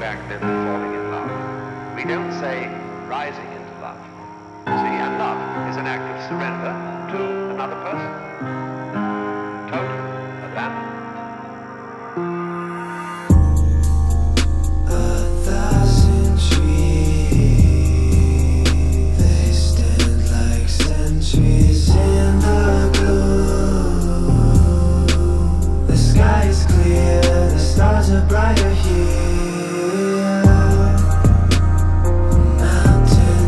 back then to falling in love. We don't say rising into love. See, and love is an act of surrender to another person. Total abandonment. Brighter here, mountain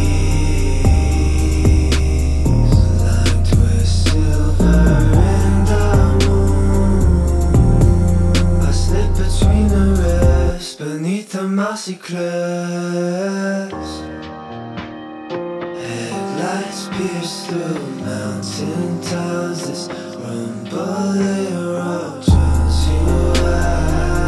peaks lined with silver in the moon. I slip between the rifts beneath the mossy cliffs. Headlights pierce through mountain towns. This rumbling road turns you out.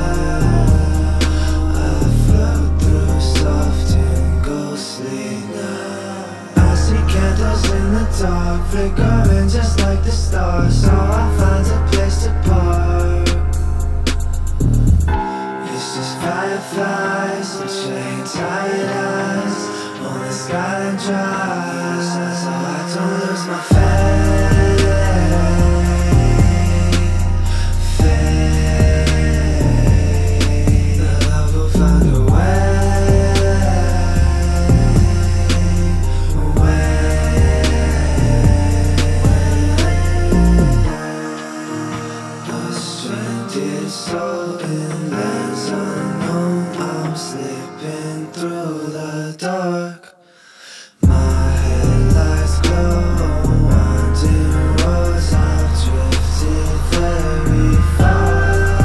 Dark, flickering just like the stars, so I find a place to park. It's just fireflies and chain-tied eyes on the skyline drive, so I don't lose my faith. The love will find a way. Soul in lands unknown, I'm slipping through the dark. My headlights glow on winding roads. I've drifted very far.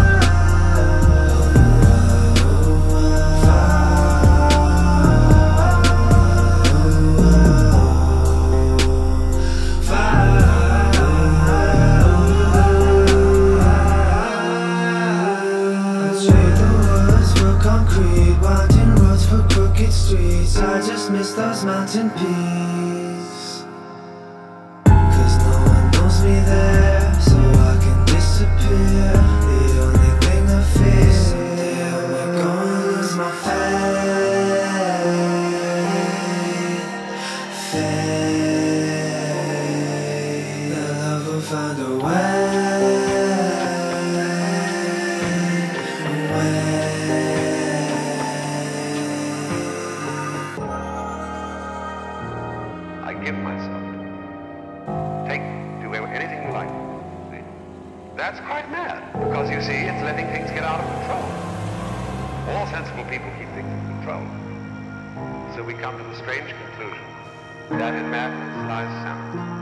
Concrete, winding roads for crooked streets. I just miss those mountain peaks, 'cause no one knows me there, so I can disappear. The only thing I fear is someday I'm gonna lose my faith. The love will find a way. I give myself to it. Do anything you like. See? That's quite mad, because you see, it's letting things get out of control. All sensible people keep things in control. So we come to the strange conclusion that in madness lies sound.